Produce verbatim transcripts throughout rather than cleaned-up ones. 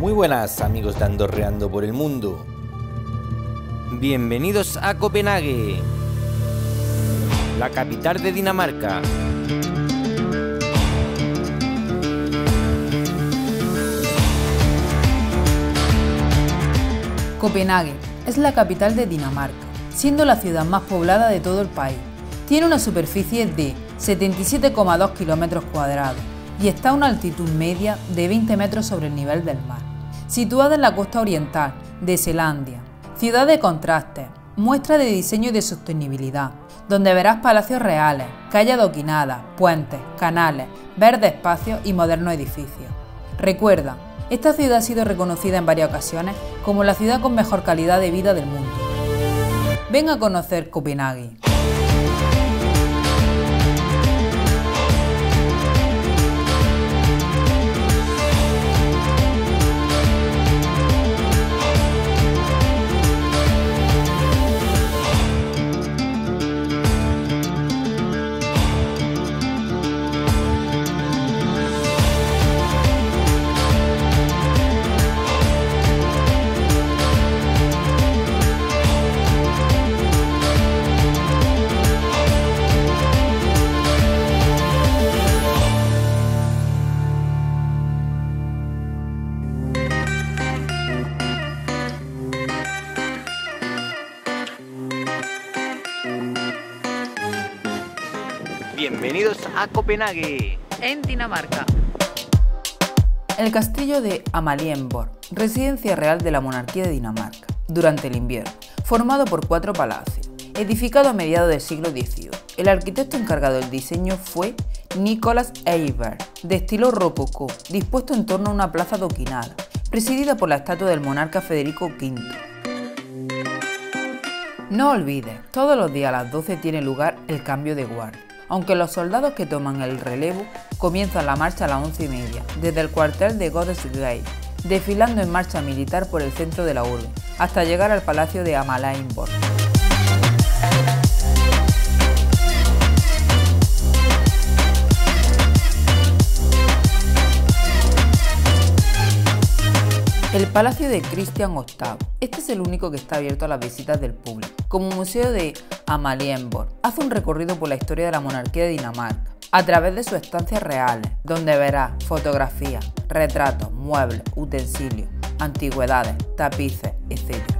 Muy buenas amigos de Andorreando por el Mundo. Bienvenidos a Copenhague, la capital de Dinamarca. Copenhague es la capital de Dinamarca, siendo la ciudad más poblada de todo el país. Tiene una superficie de setenta y siete coma dos kilómetros cuadrados y está a una altitud media de veinte metros sobre el nivel del mar. Situada en la costa oriental de Selandia, ciudad de contrastes, muestra de diseño y de sostenibilidad, donde verás palacios reales, calles adoquinadas, puentes, canales, verdes espacios y modernos edificios. Recuerda, esta ciudad ha sido reconocida en varias ocasiones como la ciudad con mejor calidad de vida del mundo. Ven a conocer Copenhague. Bienvenidos a Copenhague, en Dinamarca. El castillo de Amalienborg, residencia real de la monarquía de Dinamarca, durante el invierno, formado por cuatro palacios, edificado a mediados del siglo dieciocho. El arquitecto encargado del diseño fue Nicolas Eijberg, de estilo rococó, dispuesto en torno a una plaza adoquinada, presidida por la estatua del monarca Federico quinto. No olvides, todos los días a las doce tiene lugar el cambio de guardia, aunque los soldados que toman el relevo comienzan la marcha a las once y media, desde el cuartel de Godesgate, desfilando en marcha militar por el centro de la urbe, hasta llegar al palacio de Amalienborg. El Palacio de Christian octavo. Este es el único que está abierto a las visitas del público. Como museo de Amalienborg, hace un recorrido por la historia de la monarquía de Dinamarca, a través de sus estancias reales, donde verás fotografías, retratos, muebles, utensilios, antigüedades, tapices, etcétera.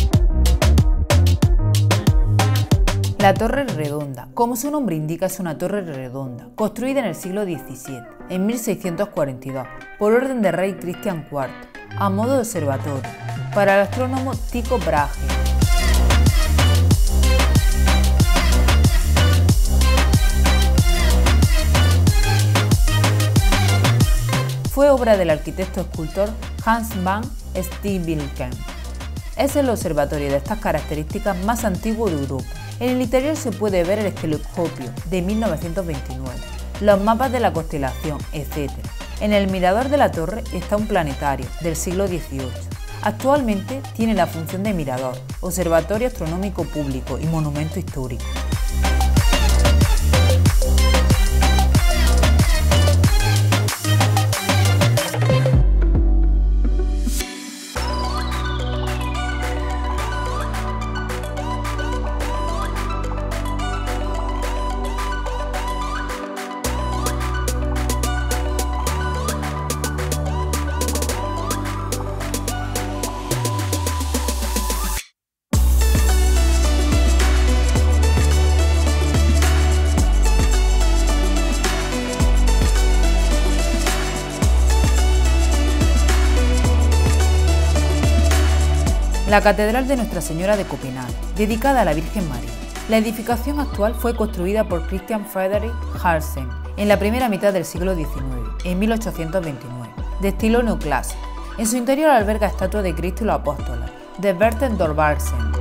La Torre Redonda, como su nombre indica, es una torre redonda, construida en el siglo diecisiete, en mil seiscientos cuarenta y dos, por orden de rey Cristian cuarto, a modo de observatorio, para el astrónomo Tycho Brahe. Fue obra del arquitecto escultor Hans van Steenwijken. Es el observatorio de estas características más antiguo de Europa. En el interior se puede ver el esteloscopio de mil novecientos veintinueve, los mapas de la constelación, etcétera. En el mirador de la torre está un planetario del siglo dieciocho. Actualmente tiene la función de mirador, observatorio astronómico público y monumento histórico. La Catedral de Nuestra Señora de Copenhague, dedicada a la Virgen María. La edificación actual fue construida por Christian Frederik Hansen en la primera mitad del siglo diecinueve, en mil ochocientos veintinueve, de estilo neoclásico. En su interior alberga estatuas de Cristo y los Apóstoles, de Bertel Thorvaldsen.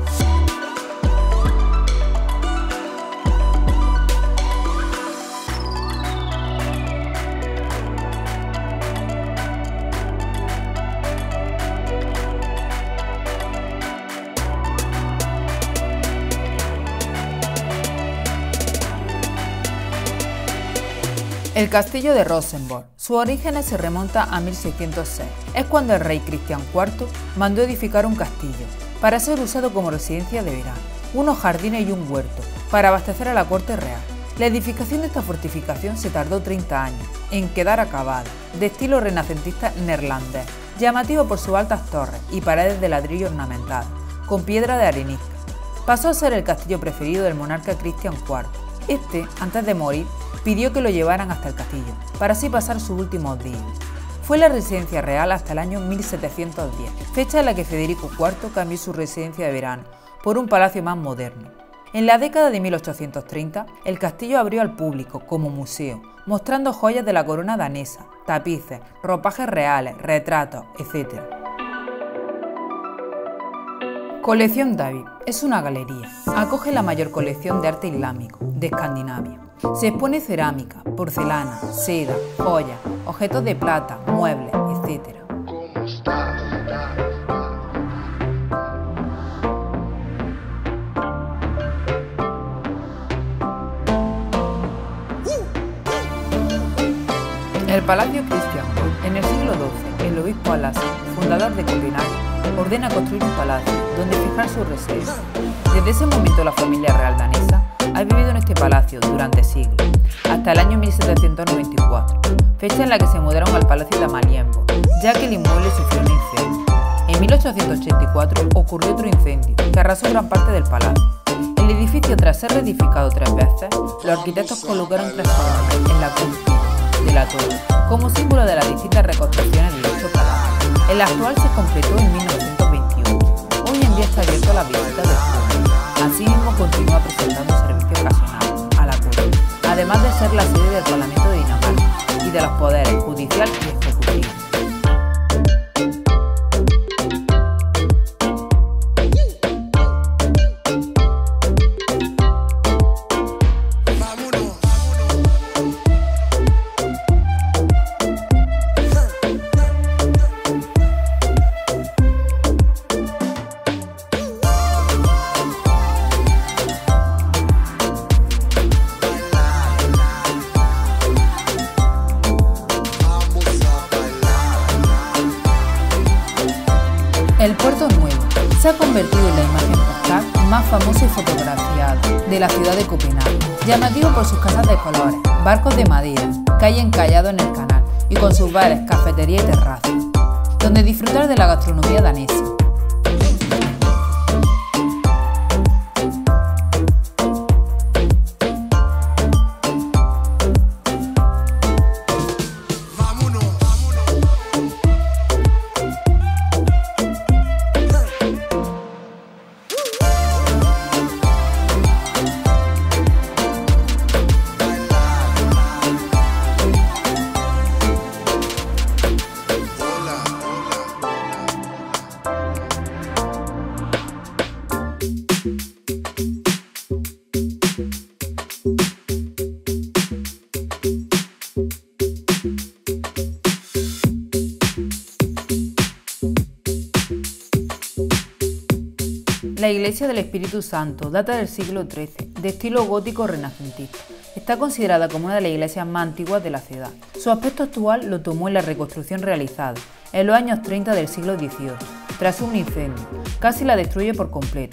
El castillo de Rosenborg. Sus orígenes se remontan a mil seiscientos seis. Es cuando el rey Cristian cuarto mandó edificar un castillo para ser usado como residencia de verano, unos jardines y un huerto para abastecer a la corte real. La edificación de esta fortificación se tardó treinta años en quedar acabada, de estilo renacentista neerlandés, llamativo por sus altas torres y paredes de ladrillo ornamentadas, con piedra de arenisca. Pasó a ser el castillo preferido del monarca Cristian cuarto. Este, antes de morir, pidió que lo llevaran hasta el castillo, para así pasar sus últimos días. Fue la residencia real hasta el año mil setecientos diez, fecha en la que Federico cuarto cambió su residencia de verano por un palacio más moderno. En la década de mil ochocientos treinta, el castillo abrió al público como museo, mostrando joyas de la corona danesa, tapices, ropajes reales, retratos, etcétera. Colección David es una galería. Acoge la mayor colección de arte islámico de Escandinavia. Se expone cerámica, porcelana, seda, joyas, objetos de plata, muebles, etcétera. El Palacio Christiansborg. En el siglo doce, el obispo Alasán, fundador de Copenhague, ordena construir un palacio donde fijar su residencia. Desde ese momento la familia real danesa ha vivido en este palacio durante siglos, hasta el año mil setecientos noventa y cuatro, fecha en la que se mudaron al Palacio de Amalienborg, ya que el inmueble sufrió un incendio. En mil ochocientos ochenta y cuatro ocurrió otro incendio que arrasó gran parte del palacio. El edificio, tras ser reedificado tres veces, los arquitectos colocaron tres columnas en la cúspide de la torre, como símbolo de las distintas reconstrucciones de dicho palacio. El actual se completó en mil novecientos veintiocho. Hoy en día está abierto a las visitas del público. Asimismo, continúa presentando servicios ocasionales a la corte, además de ser la sede del Parlamento de Dinamarca y de los poderes judicial y ejecutivo. El Puerto Nuevo se ha convertido en la imagen postal más famosa y fotografiada de la ciudad de Copenhague, llamativo por sus casas de colores, barcos de madera que hay encallados en el canal y con sus bares, cafeterías y terrazas, donde disfrutar de la gastronomía danesa. La Iglesia del Espíritu Santo data del siglo trece, de estilo gótico renacentista. Está considerada como una de las iglesias más antiguas de la ciudad. Su aspecto actual lo tomó en la reconstrucción realizada en los años treinta del siglo dieciocho, tras un incendio. Casi la destruye por completo.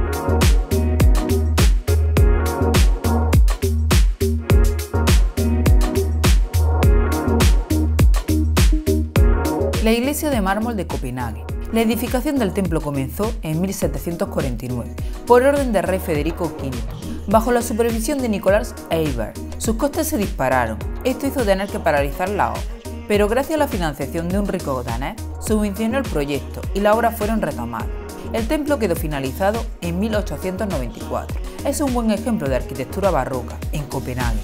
La iglesia de mármol de Copenhague. La edificación del templo comenzó en mil setecientos cuarenta y nueve, por orden del rey Federico quinto, bajo la supervisión de Nicolás Eyberg. Sus costes se dispararon, esto hizo tener que paralizar la obra, pero gracias a la financiación de un rico danés, subvencionó el proyecto y las obras fueron retomadas. El templo quedó finalizado en mil ochocientos noventa y cuatro. Es un buen ejemplo de arquitectura barroca en Copenhague.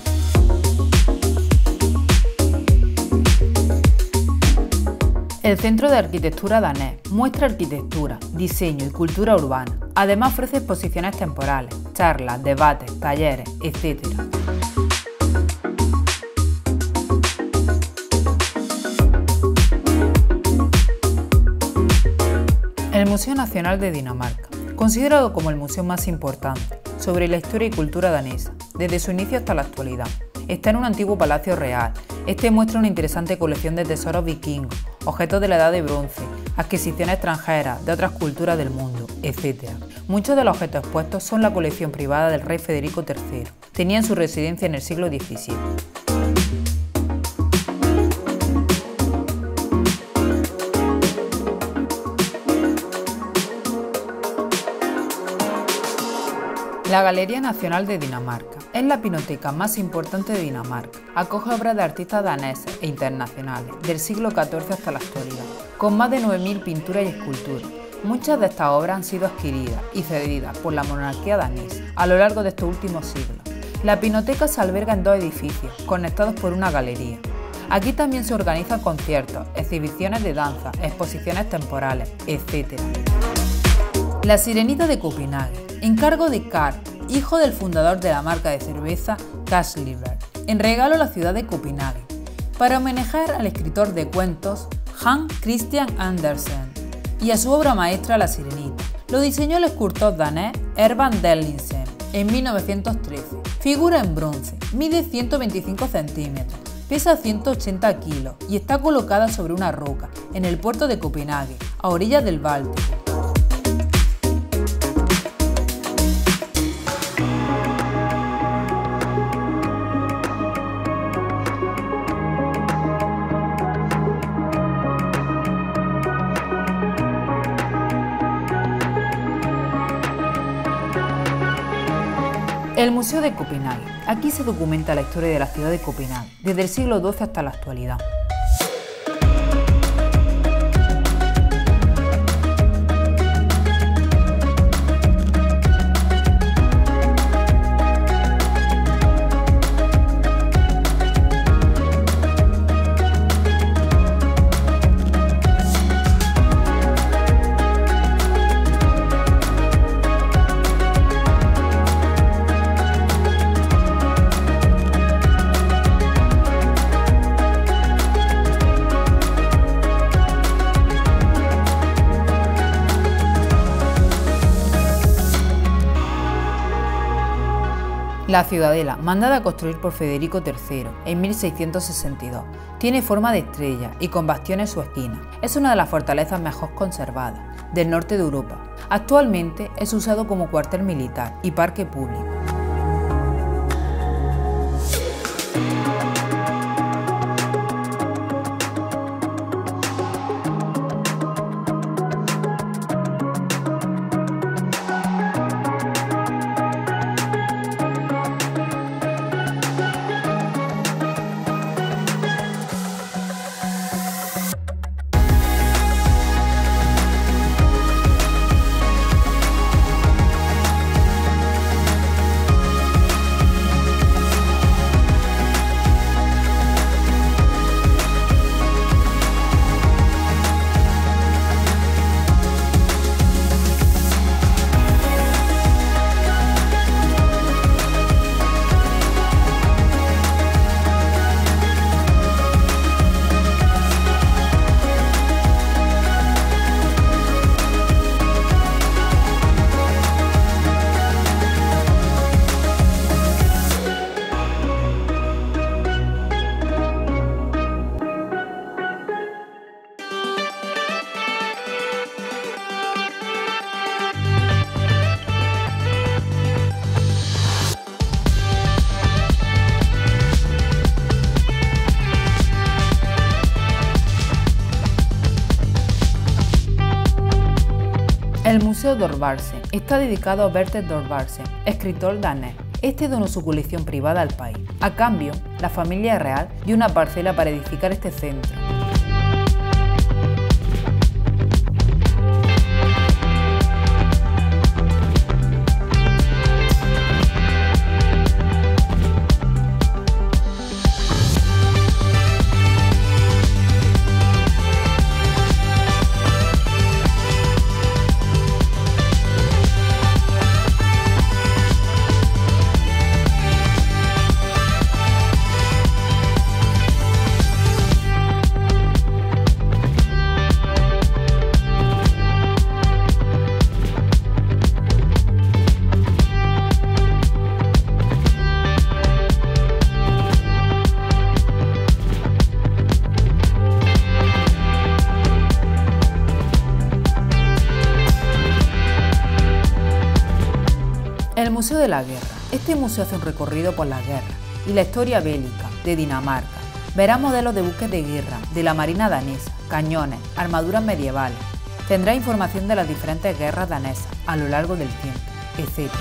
El Centro de Arquitectura danés muestra arquitectura, diseño y cultura urbana. Además ofrece exposiciones temporales, charlas, debates, talleres, etcétera. El Museo Nacional de Dinamarca, considerado como el museo más importante sobre la historia y cultura danesa, desde su inicio hasta la actualidad. está en un antiguo palacio real. Este muestra una interesante colección de tesoros vikingos, objetos de la Edad de Bronce, adquisiciones extranjeras de otras culturas del mundo, etcétera. Muchos de los objetos expuestos son la colección privada del rey Federico tercero. Tenían su residencia en el siglo diecisiete. La Galería Nacional de Dinamarca es la pinacoteca más importante de Dinamarca. Acoge obras de artistas daneses e internacionales del siglo catorce hasta la actualidad, con más de nueve mil pinturas y esculturas. Muchas de estas obras han sido adquiridas y cedidas por la monarquía danesa a lo largo de estos últimos siglos. La pinacoteca se alberga en dos edificios, conectados por una galería. Aquí también se organizan conciertos, exhibiciones de danza, exposiciones temporales, etcétera. La Sirenita de Copenhague, encargo de Carl, hijo del fundador de la marca de cerveza Carlsberg, en regalo a la ciudad de Copenhague, para homenajear al escritor de cuentos Hans Christian Andersen y a su obra maestra La Sirenita. Lo diseñó el escultor danés Herman Dellingsen en mil novecientos trece. Figura en bronce, mide ciento veinticinco centímetros, pesa ciento ochenta kilos y está colocada sobre una roca en el puerto de Copenhague, a orillas del Báltico. El Museo de Copenhague. Aquí se documenta la historia de la ciudad de Copenhague, desde el siglo doce hasta la actualidad. La ciudadela, mandada a construir por Federico tercero en mil seiscientos sesenta y dos, tiene forma de estrella y con bastiones en su esquina. Es una de las fortalezas mejor conservadas del norte de Europa. Actualmente es usado como cuartel militar y parque público. El Museo Thorvaldsen está dedicado a Bertel Thorvaldsen, escritor danés. Este donó su colección privada al país. A cambio, la familia real dio una parcela para edificar este centro. el Museo de la Guerra. Este museo hace un recorrido por las guerras y la historia bélica de Dinamarca. Verá modelos de buques de guerra de la marina danesa, cañones, armaduras medievales. Tendrá información de las diferentes guerras danesas a lo largo del tiempo, etcétera.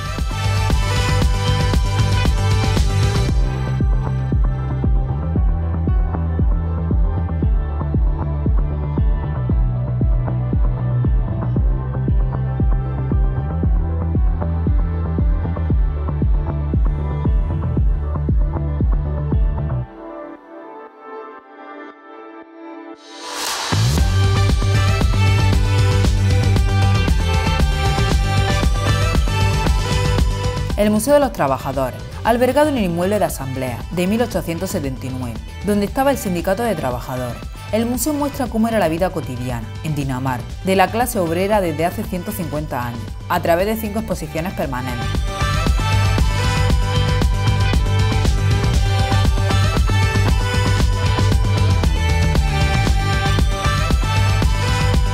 El Museo de los Trabajadores, albergado en el inmueble de Asamblea de mil ochocientos setenta y nueve, donde estaba el Sindicato de Trabajadores. El museo muestra cómo era la vida cotidiana, en Dinamarca, de la clase obrera desde hace ciento cincuenta años, a través de cinco exposiciones permanentes.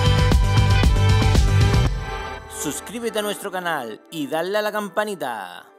Suscríbete a nuestro canal y dale a la campanita.